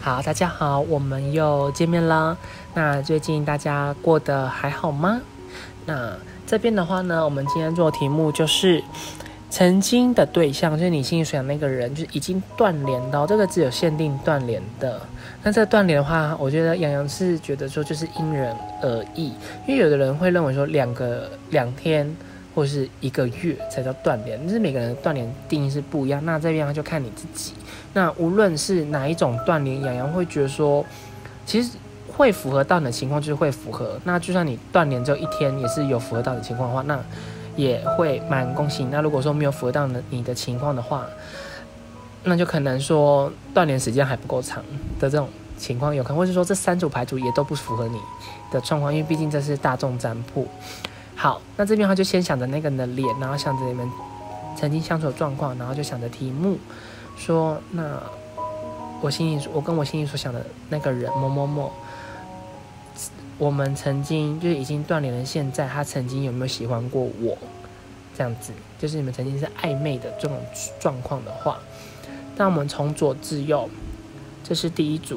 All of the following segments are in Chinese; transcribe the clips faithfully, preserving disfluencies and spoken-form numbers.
好，大家好，我们又见面了。那最近大家过得还好吗？那这边的话呢，我们今天做的题目就是曾经的对象，就是你心里所想那个人，就是已经断联到这个只有限定断联的。那这个断联的话，我觉得洋洋是觉得说就是因人而异，因为有的人会认为说两个两天或是一个月才叫断联，就是每个人的断联定义是不一样。那这边就看你自己。那无论是哪一种断联，洋洋会觉得说，其实会符合到你的情况就是会符合。那就算你断联只有一天，也是有符合到你的情况的话，那也会蛮恭喜你。那如果说没有符合到你的情况的话，那就可能说断联时间还不够长的这种情况有可能，或是说这三组牌组也都不符合你的状况，因为毕竟这是大众占卜。好，那这边他就先想着那个人的脸，然后想着你们曾经相处的状况，然后就想着题目，说那我心里我跟我心里所想的那个人某某某，我们曾经就是已经断联了，现在他曾经有没有喜欢过我？这样子，就是你们曾经是暧昧的这种状况的话，那我们从左至右，这是第一组。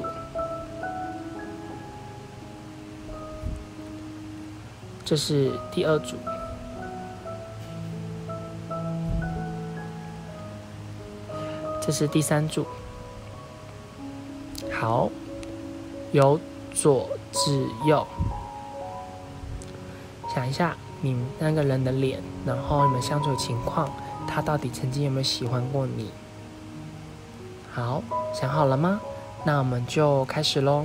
这是第二组，这是第三组。好，由左至右，想一下你们那个人的脸，然后你们相处的情况，他到底曾经有没有喜欢过你？好，想好了吗？那我们就开始咯。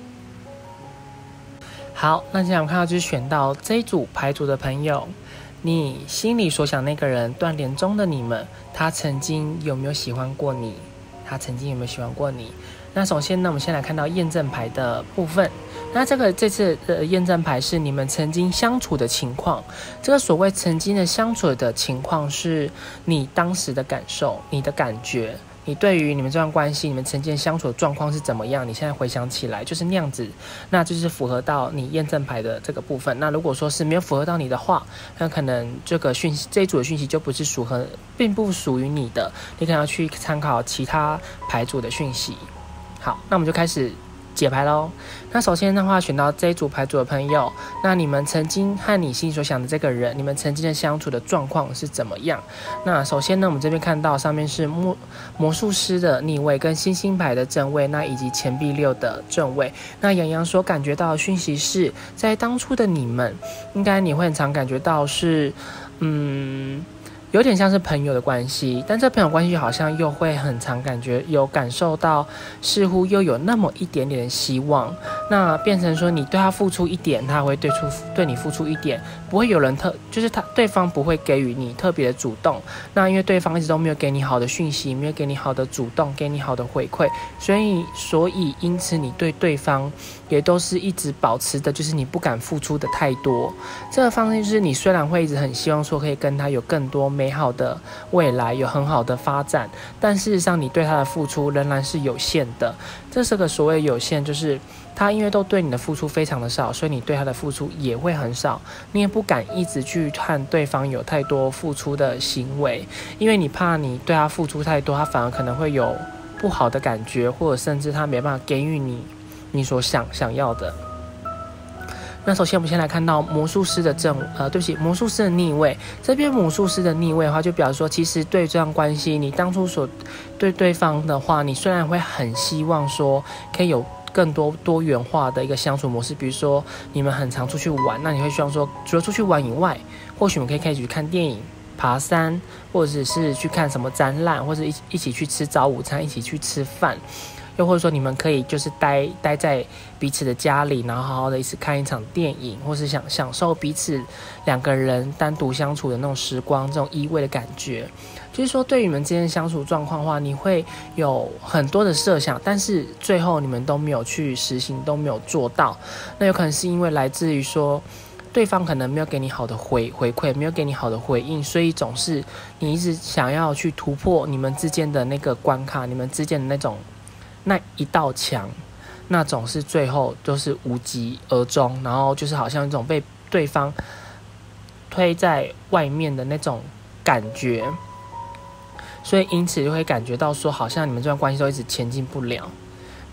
好，那现在我们看到就是选到这一组牌组的朋友，你心里所想那个人断联中的你们，他曾经有没有喜欢过你？他曾经有没有喜欢过你？那首先呢，我们先来看到验证牌的部分。那这个这次的验证牌是你们曾经相处的情况。这个所谓曾经的相处的情况，是你当时的感受，你的感觉。你对于你们这段关系，你们曾经相处的状况是怎么样？你现在回想起来就是那样子，那就是符合到你验证牌的这个部分。那如果说是没有符合到你的话，那可能这个讯息这一组的讯息就不是属合，并不属于你的，你可能要去参考其他牌组的讯息。好，那我们就开始解牌咯。那首先的话，选到这一组牌组的朋友，那你们曾经和你心里所想的这个人，你们曾经的相处的状况是怎么样？那首先呢，我们这边看到上面是魔魔术师的逆位跟星星牌的正位，那以及钱币六的正位。那洋洋所感觉到的讯息是在当初的你们，应该你会很常感觉到是，嗯。有点像是朋友的关系，但这朋友关系好像又会很常感觉有感受到，似乎又有那么一点点的希望，那变成说你对他付出一点，他会对出对你付出一点，不会有人特就是他对方不会给予你特别的主动，那因为对方一直都没有给你好的讯息，没有给你好的主动，给你好的回馈，所以所以因此你对对方也都是一直保持的，就是你不敢付出的太多。这个方式就是你虽然会一直很希望说可以跟他有更多美好的未来，有很好的发展，但事实上你对他的付出仍然是有限的。这是个所谓有限，就是他因为都对你的付出非常的少，所以你对他的付出也会很少，你也不敢一直去和对方有太多付出的行为，因为你怕你对他付出太多，他反而可能会有不好的感觉，或者甚至他没办法给予你你所想想要的。那首先我们先来看到魔术师的正呃，对不起，魔术师的逆位。这边魔术师的逆位的话，就表示说，其实对这段关系，你当初所对对方的话，你虽然会很希望说可以有更多多元化的一个相处模式，比如说你们很常出去玩，那你会希望说，除了出去玩以外，或许我们可以开始去看电影、爬山，或者是去看什么展览，或者一一起去吃早午餐，一起去吃饭。又或者说你们可以就是待待在彼此的家里，然后好好的一起看一场电影，或是想享受彼此两个人单独相处的那种时光，这种依偎的感觉。就是说对于你们之间相处状况的话，你会有很多的设想，但是最后你们都没有去实行，都没有做到。那有可能是因为来自于说对方可能没有给你好的回回馈，没有给你好的回应，所以总是你一直想要去突破你们之间的那个关卡，你们之间的那种那一道墙，那种是最后都是无疾而终，然后就是好像一种被对方推在外面的那种感觉，所以因此就会感觉到说好像你们这段关系都一直前进不了。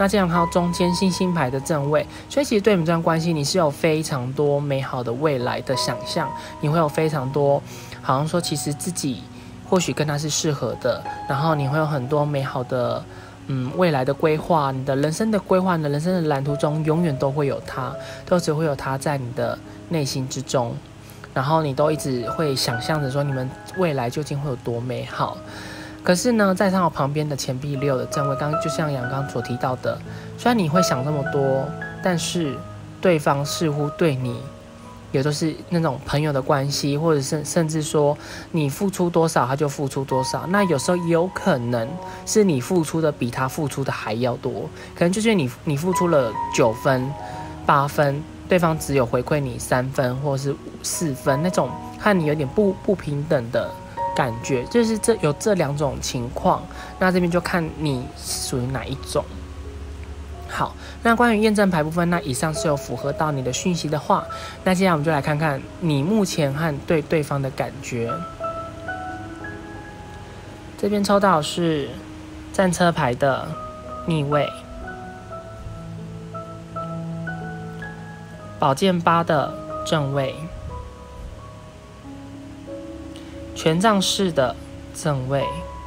那这样看到中间星星牌的正位，所以其实对你们这段关系，你是有非常多美好的未来的想象，你会有非常多，好像说其实自己或许跟他是适合的，然后你会有很多美好的。嗯，未来的规划，你的人生的规划，你的人生的蓝图中，永远都会有他，都只会有他在你的内心之中，然后你都一直会想象着说，你们未来究竟会有多美好。可是呢，在他旁边的钱币六的正位，刚就像杨刚所提到的，虽然你会想这么多，但是对方似乎对你。也都是那种朋友的关系，或者是甚至说你付出多少他就付出多少，那有时候有可能是你付出的比他付出的还要多，可能就是你你付出了九分八分，对方只有回馈你三分或是四分，那种和你有点不不平等的感觉，就是这有这两种情况，那这边就看你属于哪一种。好，那关于验证牌部分，那以上是有符合到你的讯息的话，那接下来我们就来看看你目前和对对方的感觉。这边抽到的是战车牌的逆位，宝剑八的正位，权杖四的正位。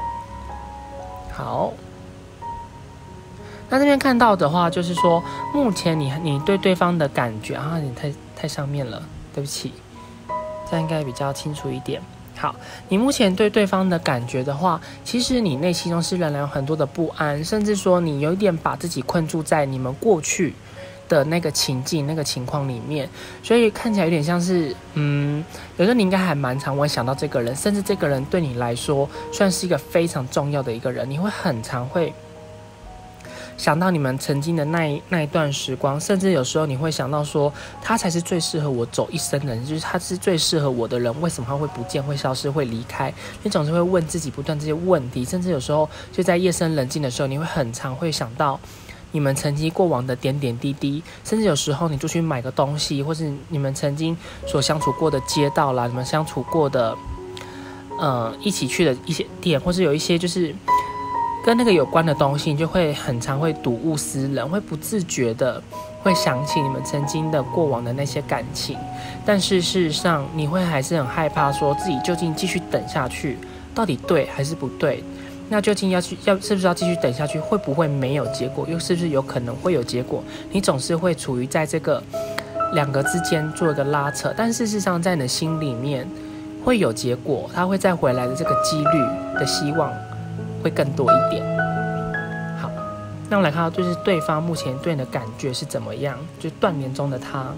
好。那这边看到的话，就是说，目前你你对对方的感觉啊，你太太上面了，对不起，这样应该比较清楚一点。好，你目前对对方的感觉的话，其实你内心中是仍然有很多的不安，甚至说你有一点把自己困住在你们过去的那个情境、那个情况里面，所以看起来有点像是，嗯，有时候你应该还蛮常会想到这个人，甚至这个人对你来说算是一个非常重要的一个人，你会很常会。想到你们曾经的那一那一段时光，甚至有时候你会想到说，他才是最适合我走一生的人，就是他是最适合我的人，为什么他会不见、会消失、会离开？你总是会问自己不断这些问题，甚至有时候就在夜深人静的时候，你会很常会想到你们曾经过往的点点滴滴，甚至有时候你就去买个东西，或是你们曾经所相处过的街道啦，你们相处过的，呃，一起去的一些店，或是有一些就是。跟那个有关的东西，你就会很常会睹物思人，会不自觉的会想起你们曾经的过往的那些感情，但是事实上你会还是很害怕，说自己究竟继续等下去，到底对还是不对？那究竟要去要是不是要继续等下去，会不会没有结果？又是不是有可能会有结果？你总是会处于在这个两个之间做一个拉扯，但事实上在你的心里面会有结果，它会再回来的这个几率的希望。会更多一点。好，那我们来看到，就是对方目前对你的感觉是怎么样？就断联中的他，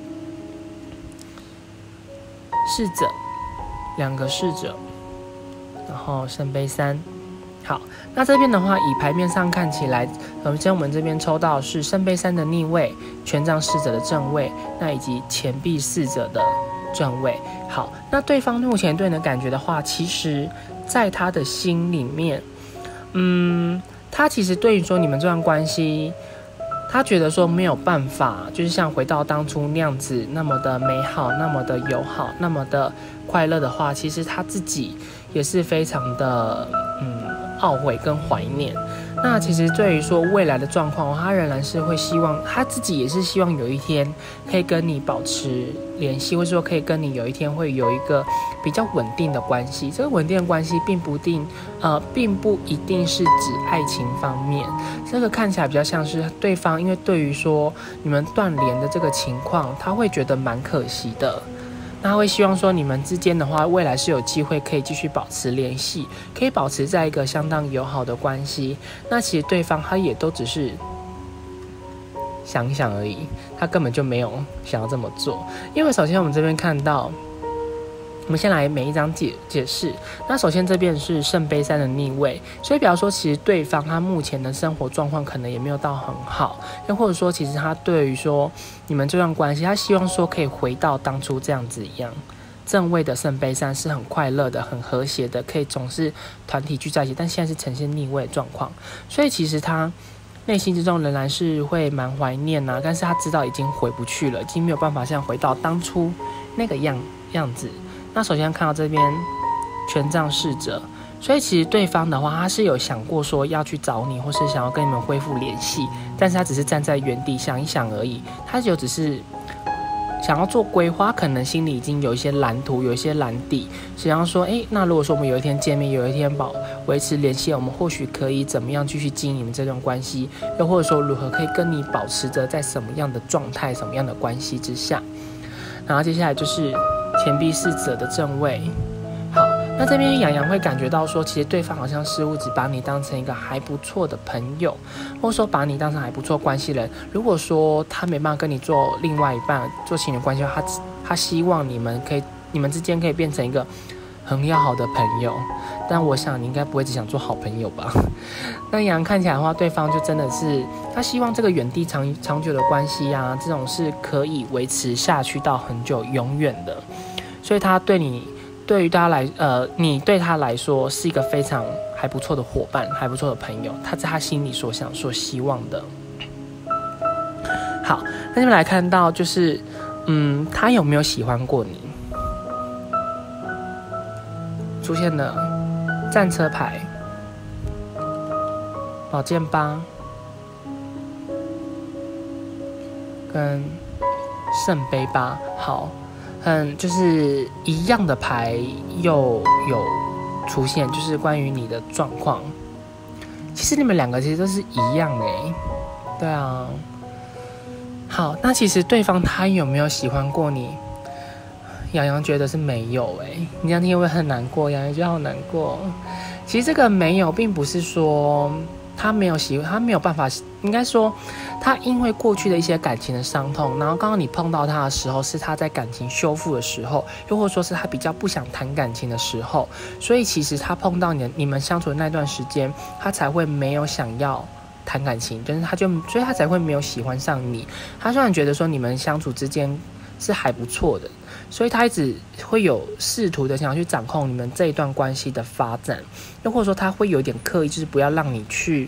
侍者，两个侍者，然后圣杯三。好，那这边的话，以牌面上看起来，首先我们这边抽到的是圣杯三的逆位、权杖侍者的正位，那以及钱币侍者的正位。好，那对方目前对你的感觉的话，其实在他的心里面。嗯，他其实对于说你们这段关系，他觉得说没有办法，就是像回到当初那样子那么的美好，那么的友好，那么的快乐的话，其实他自己也是非常的嗯懊悔跟怀念。那其实对于说未来的状况，他仍然是会希望他自己也是希望有一天可以跟你保持联系，或者说可以跟你有一天会有一个比较稳定的关系。这个稳定的关系并不定呃，并不一定是指爱情方面，这个看起来比较像是对方，因为对于说你们断联的这个情况，他会觉得蛮可惜的。那他会希望说你们之间的话，未来是有机会可以继续保持联系，可以保持在一个相当友好的关系。那其实对方他也都只是想一想而已，他根本就没有想要这么做。因为首先我们这边看到，我们先来每一张解解释。那首先这边是圣杯三的逆位，所以比方说其实对方他目前的生活状况可能也没有到很好，又或者说其实他对于说你们这段关系，他希望说可以回到当初这样子一样。正位的圣杯三是很快乐的、很和谐的，可以总是团体聚在一起，但现在是呈现逆位的状况，所以其实他内心之中仍然是会蛮怀念啊，但是他知道已经回不去了，已经没有办法像回到当初那个样样子。那首先看到这边权杖侍者，所以其实对方的话，他是有想过说要去找你，或是想要跟你们恢复联系， 但是他只是站在原地想一想而已，他就只是想要做规划，可能心里已经有一些蓝图，有一些蓝底，想要说，哎，那如果说我们有一天见面，有一天保维持联系，我们或许可以怎么样继续经营你们这段关系，又或者说如何可以跟你保持着在什么样的状态、什么样的关系之下。然后接下来就是钱币侍者的正位。好，那这边洋洋会感觉到说，其实对方好像似乎只把你当成一个还不错的朋友，或者说把你当成还不错关系人。如果说他没办法跟你做另外一半，做情侣关系的话，他他希望你们可以，你们之间可以变成一个很要好的朋友。但我想你应该不会只想做好朋友吧？那洋洋看起来的话，对方就真的是他希望这个远地长长久的关系啊，这种是可以维持下去到很久、永远的。所以他对你。对于他来，呃，你对他来说是一个非常还不错的伙伴，还不错的朋友，他在他心里所想、所希望的。好，那你们来看到，就是，嗯，他有没有喜欢过你？出现了战车牌、宝剑八跟圣杯八。好。嗯，就是一样的牌又有出现，就是关于你的状况。其实你们两个其实都是一样的欸，对啊。好，那其实对方他有没有喜欢过你？洋洋觉得是没有哎，你这样听会很难过，洋洋觉得好难过。其实这个没有，并不是说他没有喜欢，他没有办法，应该说他因为过去的一些感情的伤痛，然后刚刚你碰到他的时候是他在感情修复的时候，又或者说是他比较不想谈感情的时候，所以其实他碰到你你们相处的那段时间，他才会没有想要谈感情，就是他就所以他才会没有喜欢上你。他虽然觉得说你们相处之间是还不错的，所以他一直会有试图的想要去掌控你们这一段关系的发展，又或者说他会有点刻意，就是不要让你去，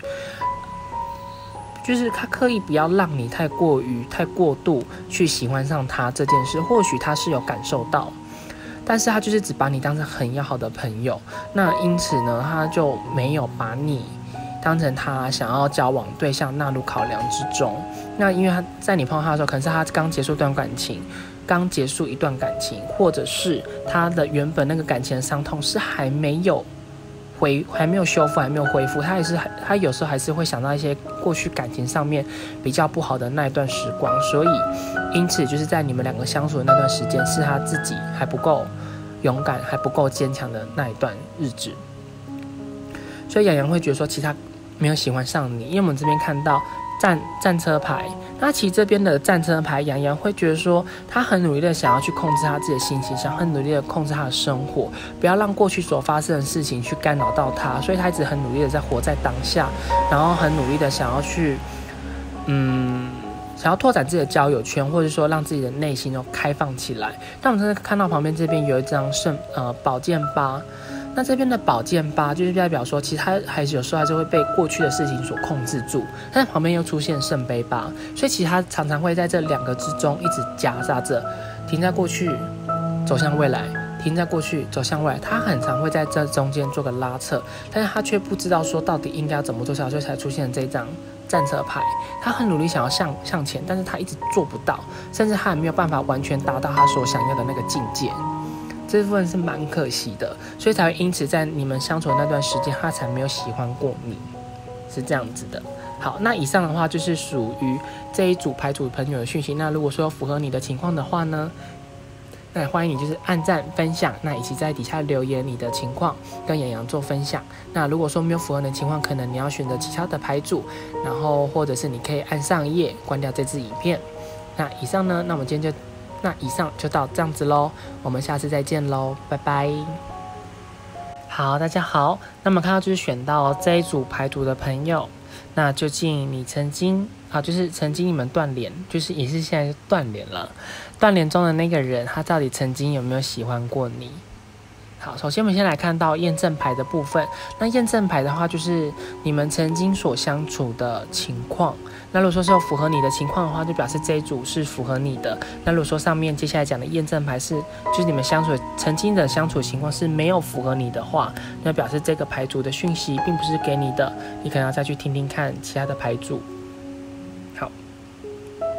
就是他刻意不要让你太过于太过度去喜欢上他这件事。或许他是有感受到，但是他就是只把你当成很要好的朋友，那因此呢，他就没有把你当成他想要交往对象纳入考量之中。那因为他在你碰到他的时候，可能是他刚结束一段感情，刚结束一段感情，或者是他的原本那个感情的伤痛是还没有回，还没有修复，还没有恢复。他也是，他有时候还是会想到一些过去感情上面比较不好的那一段时光，所以因此就是在你们两个相处的那段时间，是他自己还不够勇敢，还不够坚强的那一段日子。所以洋洋会觉得说，其实他没有喜欢上你，因为我们这边看到战战车牌，那其实这边的战车牌，洋洋会觉得说，他很努力的想要去控制他自己的心情，想很努力的控制他的生活，不要让过去所发生的事情去干扰到他，所以他一直很努力的在活在当下，然后很努力的想要去，嗯，想要拓展自己的交友圈，或者说让自己的内心都开放起来。但我们真的看到旁边这边有一张圣呃宝剑八。那这边的宝剑八就是代表说，其实他还是有时候还是会被过去的事情所控制住，但是旁边又出现圣杯八，所以其实他常常会在这两个之中一直夹杂着，停在过去，走向未来，停在过去，走向未来。他很常会在这中间做个拉扯，但是他却不知道说到底应该要怎么做，所以才出现这一张战车牌。他很努力想要向向前，但是他一直做不到，甚至他还没有办法完全达到他所想要的那个境界。这部分是蛮可惜的，所以才会因此在你们相处的那段时间，他才没有喜欢过你，是这样子的。好，那以上的话就是属于这一组牌组朋友的讯息。那如果说符合你的情况的话呢，那欢迎你就是按赞分享，那以及在底下留言你的情况，跟洋洋做分享。那如果说没有符合你的情况，可能你要选择其他的牌组，然后或者是你可以按上一页关掉这支影片。那以上呢，那我们今天就。那以上就到这样子咯，我们下次再见咯，拜拜。好，大家好，那么看到就是选到这一组牌组的朋友，那究竟你曾经啊，就是曾经你们断联，就是也是现在断联了，断联中的那个人，他到底曾经有没有喜欢过你？好，首先我们先来看到验证牌的部分。那验证牌的话，就是你们曾经所相处的情况。那如果说是有符合你的情况的话，就表示这一组是符合你的。那如果说上面接下来讲的验证牌是，就是你们相处曾经的相处情况是没有符合你的话，那表示这个牌组的讯息并不是给你的，你可能要再去听听看其他的牌组。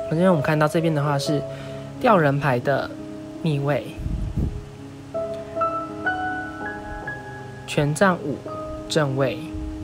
因为我们看到这边的话是吊人牌的逆位，权杖五正位，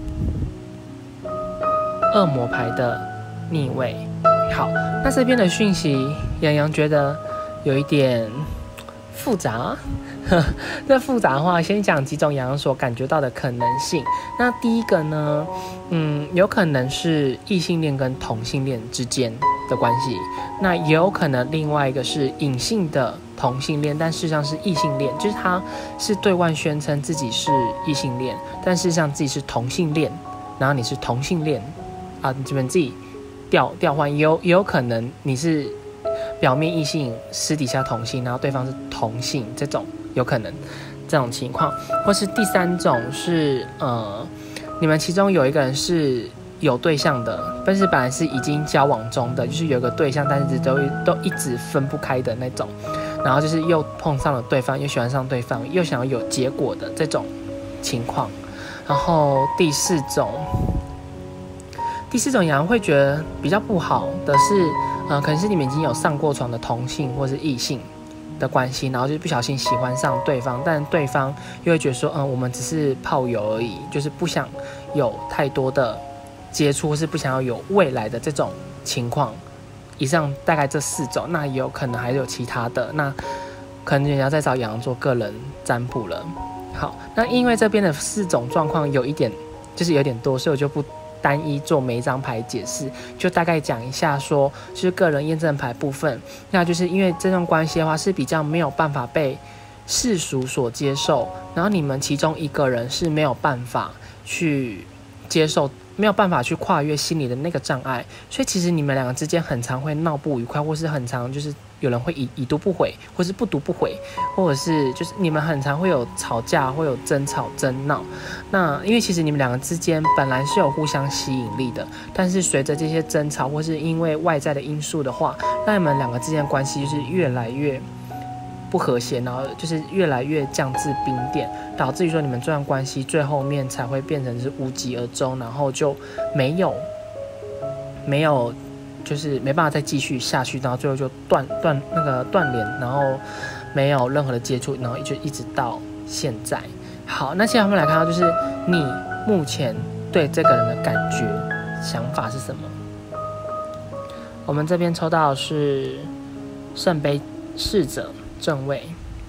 恶魔牌的逆位。好，那这边的讯息，洋洋觉得有一点复杂。那复杂的话，先讲几种洋洋所感觉到的可能性。那第一个呢，嗯，有可能是异性恋跟同性恋之间的关系，那也有可能另外一个是隐性的同性恋，但事实上是异性恋，就是他是对外宣称自己是异性恋，但事实上自己是同性恋，然后你是同性恋啊，你这边自己调调换，也有也有可能你是表面异性，私底下同性，然后对方是同性，这种有可能这种情况，或是第三种是呃，你们其中有一个人是有对象的，但是本来是已经交往中的，就是有个对象，但是都都一直分不开的那种，然后就是又碰上了对方，又喜欢上对方，又想要有结果的这种情况。然后第四种，第四种羊会觉得比较不好的是，呃，可能是你们已经有上过床的同性或是异性的关系，然后就不小心喜欢上对方，但对方又会觉得说，嗯，我们只是炮友而已，就是不想有太多的接触，或是不想要有未来的这种情况。以上大概这四种，那也有可能还有其他的，那可能人家在找洋洋做个人占卜了。好，那因为这边的四种状况有一点就是有点多，所以我就不单一做每一张牌解释，就大概讲一下说，就是个人验证牌部分。那就是因为这段关系的话是比较没有办法被世俗所接受，然后你们其中一个人是没有办法去接受，没有办法去跨越心理的那个障碍，所以其实你们两个之间很常会闹不愉快，或是很常就是有人会已已读不回，或是不读不回，或者是就是你们很常会有吵架，会有争吵争闹。那因为其实你们两个之间本来是有互相吸引力的，但是随着这些争吵或是因为外在的因素的话，那你们两个之间的关系就是越来越不和谐，然后就是越来越降至冰点，导致于说你们这段关系最后面才会变成是无疾而终，然后就没有没有就是没办法再继续下去，然后最后就断断那个断联，然后没有任何的接触，然后就一直到现在。好，那现在我们来看到就是你目前对这个人的感觉想法是什么？我们这边抽到的是圣杯侍者正位，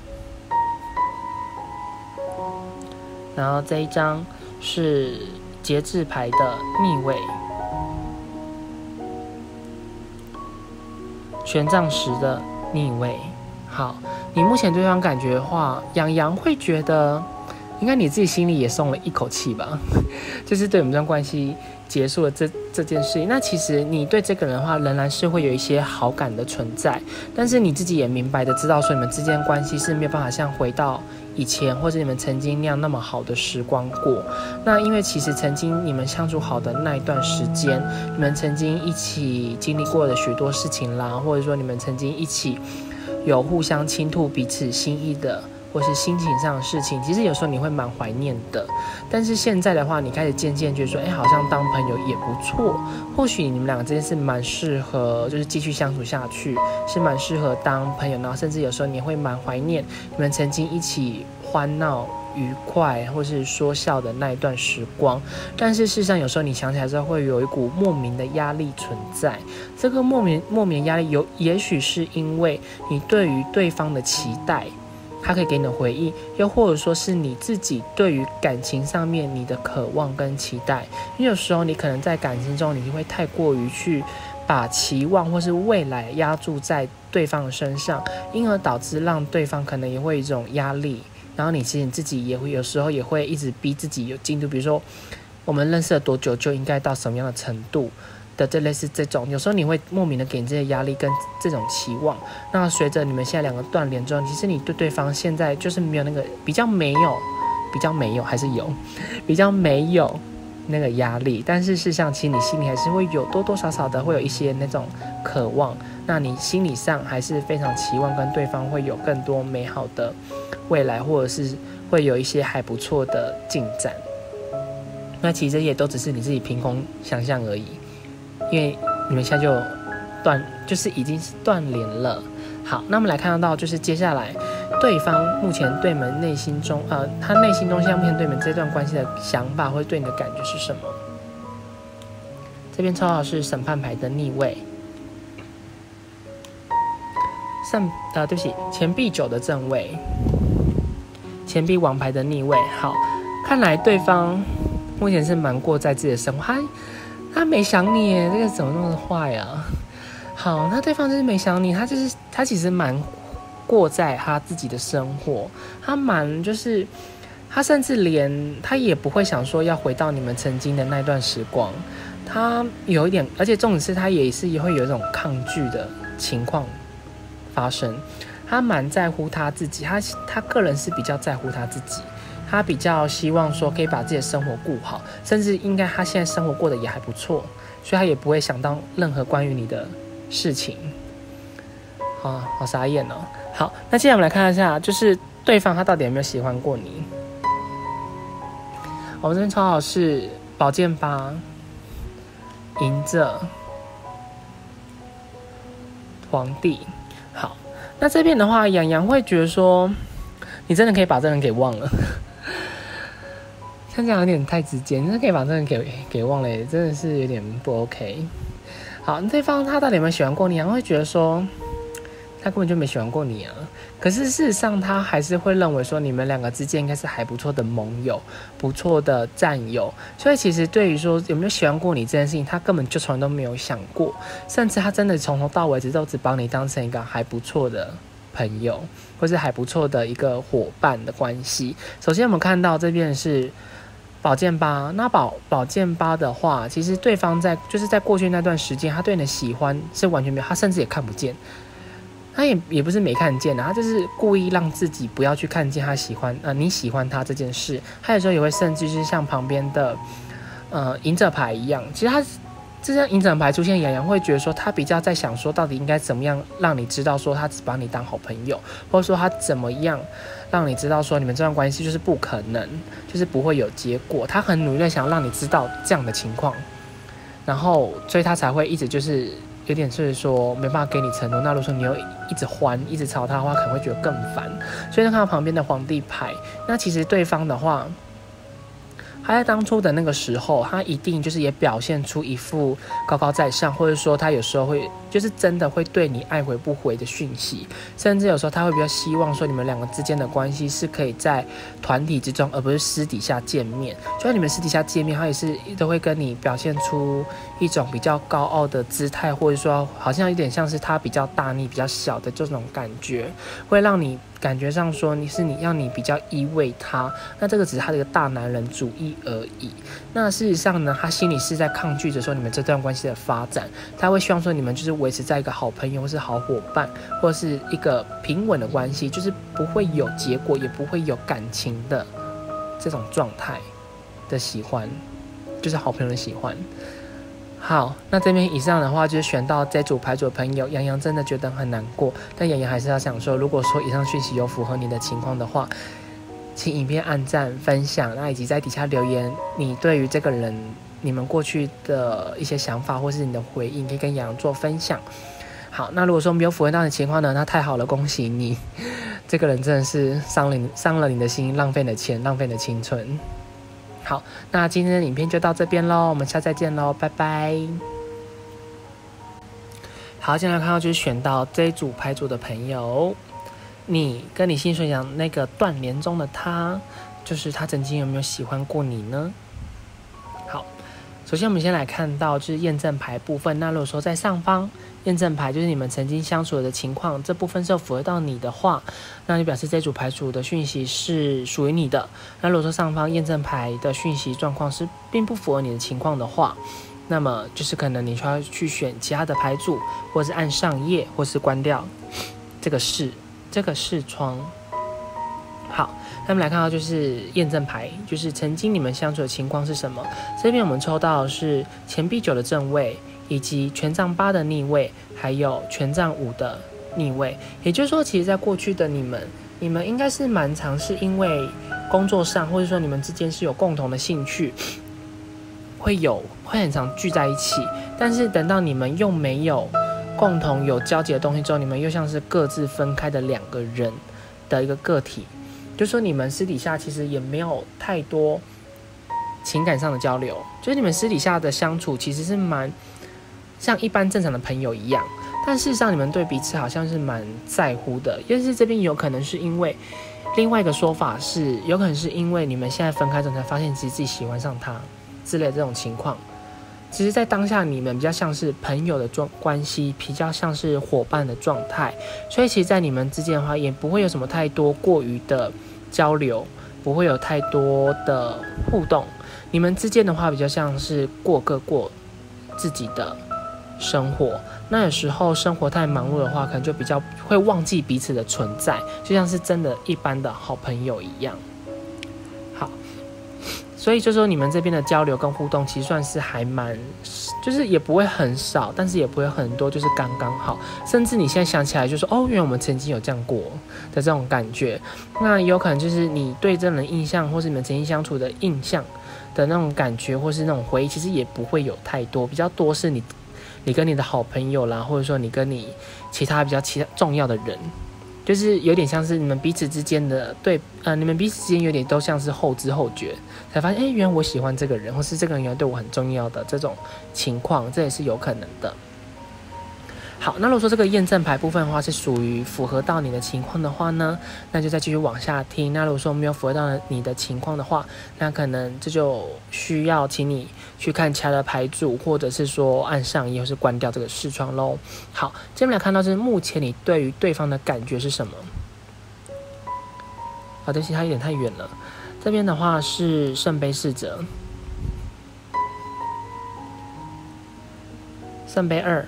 然后这一张是节制牌的逆位，权杖十的逆位。好，你目前对方感觉的话，洋洋会觉得应该你自己心里也松了一口气吧，就是对我们这段关系结束了这这件事情。那其实你对这个人的话，仍然是会有一些好感的存在，但是你自己也明白的知道说，你们之间关系是没有办法像回到以前或者你们曾经那样那么好的时光过。那因为其实曾经你们相处好的那一段时间，你们曾经一起经历过的许多事情啦，或者说你们曾经一起有互相倾吐彼此心意的，或是心情上的事情，其实有时候你会蛮怀念的。但是现在的话，你开始渐渐觉得说，哎，好像当朋友也不错。或许你们两个之间是蛮适合，就是继续相处下去，是蛮适合当朋友。然后甚至有时候你会蛮怀念你们曾经一起欢闹愉快，或是说笑的那一段时光。但是事实上，有时候你想起来之后，会有一股莫名的压力存在。这个莫名莫名的压力有，也许是因为你对于对方的期待。他可以给你的回忆，又或者说是你自己对于感情上面你的渴望跟期待。因为有时候你可能在感情中，你会太过于去把期望或是未来压注在对方的身上，因而导致让对方可能也会有一种压力。然后你其实你自己也会有时候也会一直逼自己有进度，比如说我们认识了多久就应该到什么样的程度的，这类似这种，有时候你会莫名的给你这些压力跟这种期望。那随着你们现在两个断联之后，其实你对对方现在就是没有那个比较没有比较没有还是有比较没有那个压力，但是事实上其实你心里还是会有多多少少的会有一些那种渴望。那你心理上还是非常期望跟对方会有更多美好的未来，或者是会有一些还不错的进展。那其实也都只是你自己凭空想象而已。因为你们现在就断，就是已经是断联了。好，那我们来看到就是接下来对方目前对你们内心中，呃，他内心中现在目前对你们这段关系的想法或者对你的感觉是什么？这边抽到的是审判牌的逆位，上呃，对不起，钱币九的正位，钱币王牌的逆位。好，看来对方目前是蛮过在自己的生活，他他没想你耶，这个怎么那么坏啊？好，那对方就是没想你，他就是他其实蛮过在他自己的生活，他蛮就是他甚至连他也不会想说要回到你们曾经的那段时光，他有一点，而且重点是他也是会有一种抗拒的情况发生，他蛮在乎他自己，他他个人是比较在乎他自己，他比较希望说可以把自己的生活顾好，甚至应该他现在生活过得也还不错，所以他也不会想到任何关于你的事情。啊，好傻眼哦。好，那接下来我们来看一下，就是对方他到底有没有喜欢过你。我们这边抽到的是宝剑八、赢者、皇帝。好，那这边的话，洋洋会觉得说，你真的可以把这人给忘了。像这样有点太直接，你真的可以把这人给给忘了，真的是有点不 OK。好，对方他到底有没有喜欢过你？洋洋会觉得说，他根本就没喜欢过你啊。可是事实上，他还是会认为说，你们两个之间应该是还不错的盟友，不错的战友。所以其实对于说有没有喜欢过你这件事情，他根本就从来都没有想过，甚至他真的从头到尾都只把你当成一个还不错的朋友，或是还不错的一个伙伴的关系。首先我们看到这边是宝剑八，那宝宝剑八的话，其实对方在就是在过去那段时间，他对你的喜欢是完全没有，他甚至也看不见。他也也不是没看见的，他就是故意让自己不要去看见他喜欢呃你喜欢他这件事。他有时候也会甚至就是像旁边的呃赢者牌一样，其实他这张赢者牌出现，洋洋会觉得说他比较在想说到底应该怎么样让你知道说他只把你当好朋友，或者说他怎么样让你知道说你们这段关系就是不可能，就是不会有结果。他很努力的想要让你知道这样的情况，然后所以他才会一直就是有点是说没办法给你承诺。那如果说你又一直还一直吵他的话，可能会觉得更烦。所以看到旁边的皇帝牌，那其实对方的话，他在当初的那个时候，他一定就是也表现出一副高高在上，或者说他有时候会就是真的会对你爱回不回的讯息，甚至有时候他会比较希望说你们两个之间的关系是可以在团体之中，而不是私底下见面。就算你们私底下见面，他也是都会跟你表现出一种比较高傲的姿态，或者说好像有点像是他比较大你比较小的这种感觉，会让你感觉上说你是你要你比较依偎他，那这个只是他的一个大男人主义而已。那事实上呢，他心里是在抗拒着说你们这段关系的发展，他会希望说你们就是维持在一个好朋友或是好伙伴，或是一个平稳的关系，就是不会有结果也不会有感情的这种状态的喜欢，就是好朋友的喜欢。好，那这边以上的话就是选到这组牌组的朋友，洋洋真的觉得很难过，但洋洋还是要想说，如果说以上讯息有符合你的情况的话，请影片按赞分享，那以及在底下留言你对于这个人你们过去的一些想法或是你的回应，可以跟洋洋做分享。好，那如果说没有符合到你的情况呢，那太好了，恭喜你，这个人真的是伤了你伤了你的心，浪费你的钱，浪费你的青春。好，那今天的影片就到这边咯，我们下次再见咯，拜拜。好，接下来看到就是选到这一组牌组的朋友，你跟你心所想那个断联中的他，就是他曾经有没有喜欢过你呢？好，首先我们先来看到就是验证牌部分，那如果说在上方验证牌就是你们曾经相处的情况，这部分是有符合到你的话，那就表示这组牌组的讯息是属于你的。那如果说上方验证牌的讯息状况是并不符合你的情况的话，那么就是可能你需要去选其他的牌组，或是按上页，或是关掉这个视这个视窗。好，那我们来看到就是验证牌，就是曾经你们相处的情况是什么。这边我们抽到的是钱币九的正位，以及权杖八的逆位，还有权杖五的逆位。也就是说，其实在过去的你们你们应该是蛮常是因为工作上，或者说你们之间是有共同的兴趣，会有会很常聚在一起，但是等到你们又没有共同有交集的东西之后，你们又像是各自分开的两个人的一个个体，就说你们私底下其实也没有太多情感上的交流，就是你们私底下的相处其实是蛮像一般正常的朋友一样，但事实上你们对彼此好像是蛮在乎的。但是这边有可能是因为另外一个说法是，有可能是因为你们现在分开之后才发现其实自己喜欢上他之类的这种情况。其实在当下你们比较像是朋友的关系，比较像是伙伴的状态，所以其实在你们之间的话也不会有什么太多过于的交流，不会有太多的互动。你们之间的话比较像是过各过自己的生活，那有时候生活太忙碌的话，可能就比较会忘记彼此的存在，就像是真的一般的好朋友一样。好，所以就说你们这边的交流跟互动其实算是还蛮，就是也不会很少，但是也不会很多，就是刚刚好。甚至你现在想起来就说哦，原来我们曾经有这样过的这种感觉。那有可能就是你对这人印象，或是你们曾经相处的印象的那种感觉，或是那种回忆，其实也不会有太多，比较多是你你跟你的好朋友啦，或者说你跟你其他比较其他重要的人，就是有点像是你们彼此之间的对呃，你们彼此之间有点都像是后知后觉，才发现哎，原来我喜欢这个人，或是这个人原来对我很重要的这种情况，这也是有可能的。好，那如果说这个验证牌部分的话是属于符合到你的情况的话呢，那就再继续往下听。那如果说没有符合到你的情况的话，那可能这就需要请你去看其他的牌组，或者是说按上页或是关掉这个视窗咯。好，接下来看到是目前你对于对方的感觉是什么？好，对不起，它有点太远了。这边的话是圣杯侍者，圣杯二，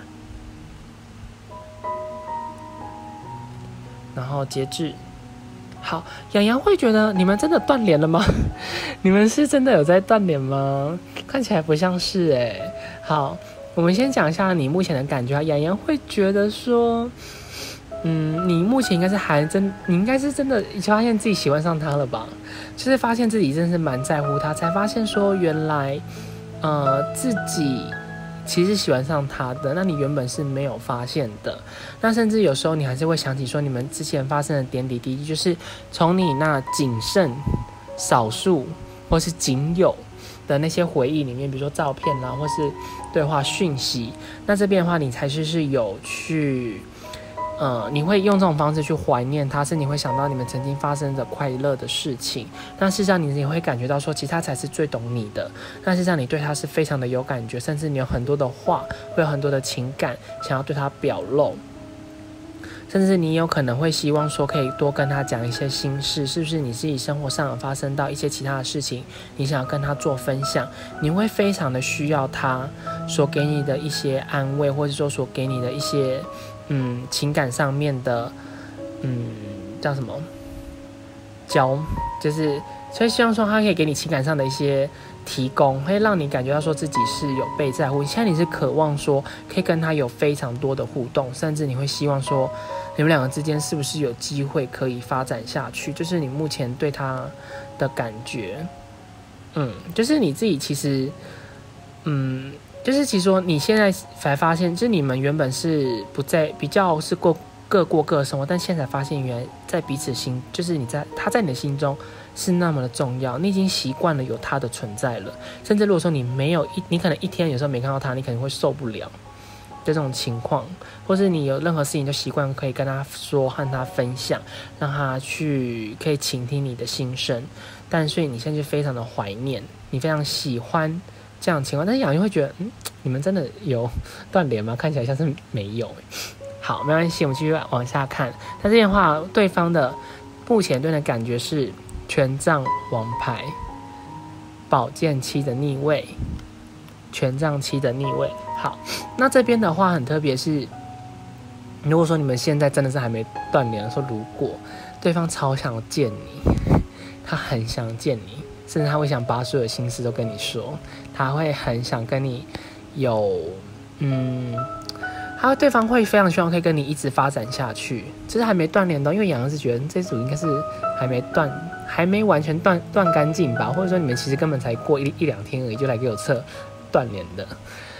然后节制。好，洋洋会觉得你们真的断联了吗？你们是真的有在断联吗？看起来不像是哎、欸。好，我们先讲一下你目前的感觉啊。洋洋会觉得说，嗯，你目前应该是还真，你应该是真的已经发现自己喜欢上他了吧？就是发现自己真的是蛮在乎他，才发现说原来，呃，自己其实喜欢上他的，那你原本是没有发现的。那甚至有时候你还是会想起说你们之前发生的点点滴滴，就是从你那仅剩少数或是仅有的那些回忆里面，比如说照片啦，或是对话讯息，那这边的话你才是是有去呃，你会用这种方式去怀念他，甚至你会想到你们曾经发生的快乐的事情。那事实上你也会感觉到说其实他才是最懂你的，那事实上你对他是非常的有感觉，甚至你有很多的话，会有很多的情感想要对他表露，甚至你有可能会希望说可以多跟他讲一些心事，是不是你自己生活上有发生到一些其他的事情，你想要跟他做分享，你会非常的需要他所给你的一些安慰，或者说所给你的一些嗯情感上面的嗯叫什么交，就是所以希望说他可以给你情感上的一些提供，会让你感觉到说自己是有被在乎。现在你是渴望说可以跟他有非常多的互动，甚至你会希望说你们两个之间是不是有机会可以发展下去，就是你目前对他的感觉。嗯，就是你自己其实嗯就是其实说你现在才发现，就是你们原本是不在比较是过各过各的生活，但现在才发现原来在彼此心，就是你在他在你的心中是那么的重要，你已经习惯了有他的存在了。甚至如果说你没有一，你可能一天有时候没看到他，你可能会受不了的这种情况，或是你有任何事情就习惯可以跟他说，和他分享，让他去可以倾听你的心声。但所以你现在就非常的怀念，你非常喜欢这样的情况，但是雅云会觉得，嗯，你们真的有断联吗？看起来像是没有。好，没关系，我们继续往下看。那这边的话，对方的目前对你的感觉是权杖王牌、宝剑七的逆位、权杖七的逆位。好，那这边的话很特别是，如果说你们现在真的是还没断联，说如果对方超想见你，他很想见你，甚至他会想把所有的心事都跟你说，他会很想跟你有嗯。他对方会非常希望可以跟你一直发展下去，就是还没断联的，因为洋洋是觉得这组应该是还没断，还没完全断断干净吧，或者说你们其实根本才过一一两天而已，就来给我测断联的。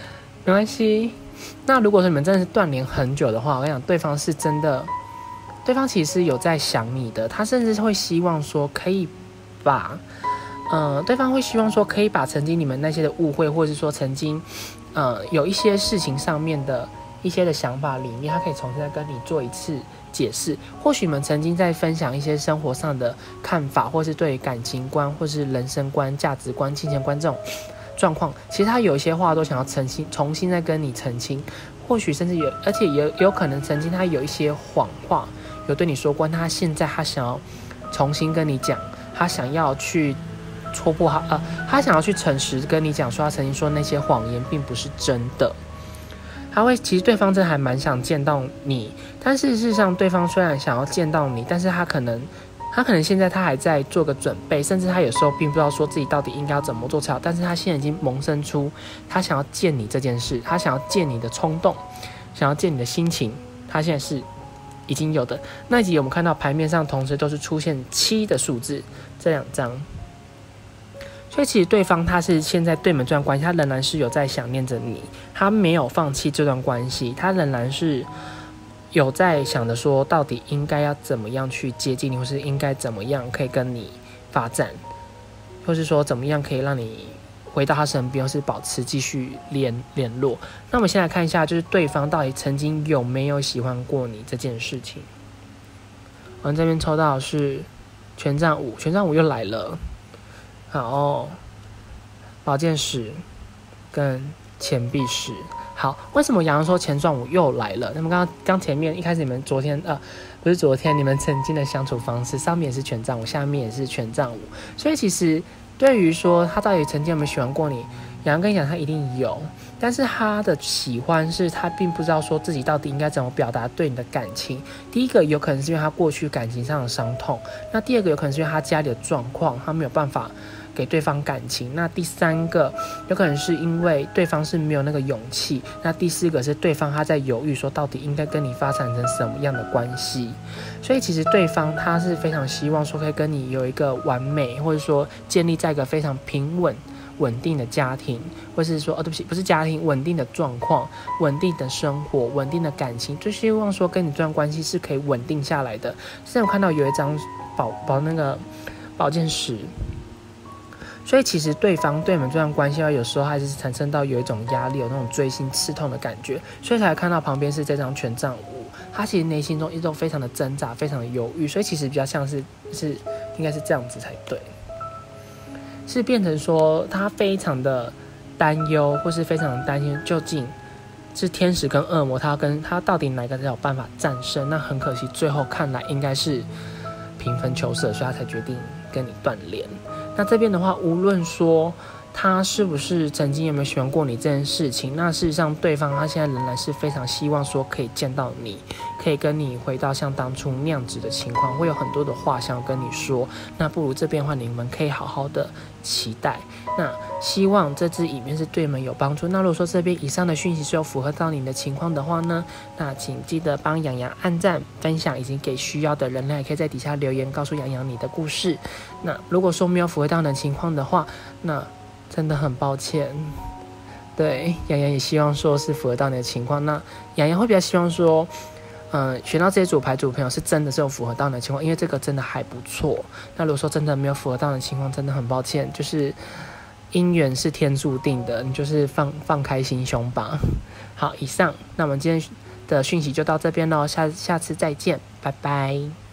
没关系。那如果说你们真的是断联很久的话，我跟你讲，对方是真的，对方其实有在想你的，他甚至会希望说可以把，呃，对方会希望说可以把曾经你们那些的误会，或者是说曾经，呃，有一些事情上面的一些的想法里面，他可以重新再跟你做一次解释。或许你们曾经在分享一些生活上的看法，或是对感情观，或是人生观、价值观、金钱观这种状况，其实他有一些话都想要澄清，重新再跟你澄清。或许甚至有，而且也有可能曾经他有一些谎话有对你说过，他现在他想要重新跟你讲，他想要去戳破他，呃，他想要去诚实跟你讲说，他曾经说那些谎言并不是真的。他会，其实对方真的还蛮想见到你，但是事实上，对方虽然想要见到你，但是他可能，他可能现在他还在做个准备，甚至他有时候并不知道说自己到底应该要怎么做才好，但是他现在已经萌生出他想要见你这件事，他想要见你的冲动，想要见你的心情，他现在是已经有的。那一集我们看到牌面上同时都是出现七的数字，这两张。所以其实对方他是现在对你们这段关系，他仍然是有在想念着你，他没有放弃这段关系，他仍然是有在想着说到底应该要怎么样去接近你，或是应该怎么样可以跟你发展，或是说怎么样可以让你回到他身边，或是保持继续联联络。那我们先来看一下，就是对方到底曾经有没有喜欢过你这件事情。我们这边抽到的是权杖五，权杖五又来了。好，宝剑十跟钱币十。好，为什么洋洋说权杖五又来了？那么刚刚刚前面一开始你们昨天呃不是昨天你们曾经的相处方式，上面也是权杖五，下面也是权杖五，所以其实对于说他到底曾经有没有喜欢过你，洋洋跟你讲他一定有，但是他的喜欢是他并不知道说自己到底应该怎么表达对你的感情。第一个有可能是因为他过去感情上的伤痛，那第二个有可能是因为他家里的状况，他没有办法给对方感情，那第三个有可能是因为对方是没有那个勇气，那第四个是对方他在犹豫说到底应该跟你发展成什么样的关系。所以其实对方他是非常希望说可以跟你有一个完美，或者说建立在一个非常平稳稳定的家庭，或是说哦对不起不是家庭，稳定的状况，稳定的生活，稳定的感情，就希望说跟你这段关系是可以稳定下来的。现在我看到有一张宝宝那个宝剑十，所以其实对方对你们这段关系有时候还是产生到有一种压力，有那种锥心刺痛的感觉，所以才看到旁边是这张权杖五，他其实内心中一直非常的挣扎，非常的犹豫，所以其实比较像是是应该是这样子才对，是变成说他非常的担忧，或是非常的担心究竟是天使跟恶魔，他跟他到底哪个才有办法战胜。那很可惜最后看来应该是平分秋色，所以他才决定跟你断联。那这边的话，无论说他是不是曾经有没有喜欢过你这件事情，那事实上对方他现在仍然是非常希望说可以见到你，可以跟你回到像当初那样子的情况，会有很多的话想要跟你说。那不如这边的话，你们可以好好的期待。那希望这支影片是对你们有帮助。那如果说这边以上的讯息是有符合到你的情况的话呢，那请记得帮洋洋按赞、分享，以及给需要的人呢，也可以在底下留言告诉洋洋你的故事。那如果说没有符合到你的情况的话，那真的很抱歉。对，洋洋也希望说是符合到你的情况。那洋洋会比较希望说嗯，选到这些组牌组朋友是真的是有符合到你的情况，因为这个真的还不错。那如果说真的没有符合到你的情况，真的很抱歉，就是姻缘是天注定的，你就是放放开心胸吧。好，以上，那我们今天的讯息就到这边咯，下下次再见，拜拜。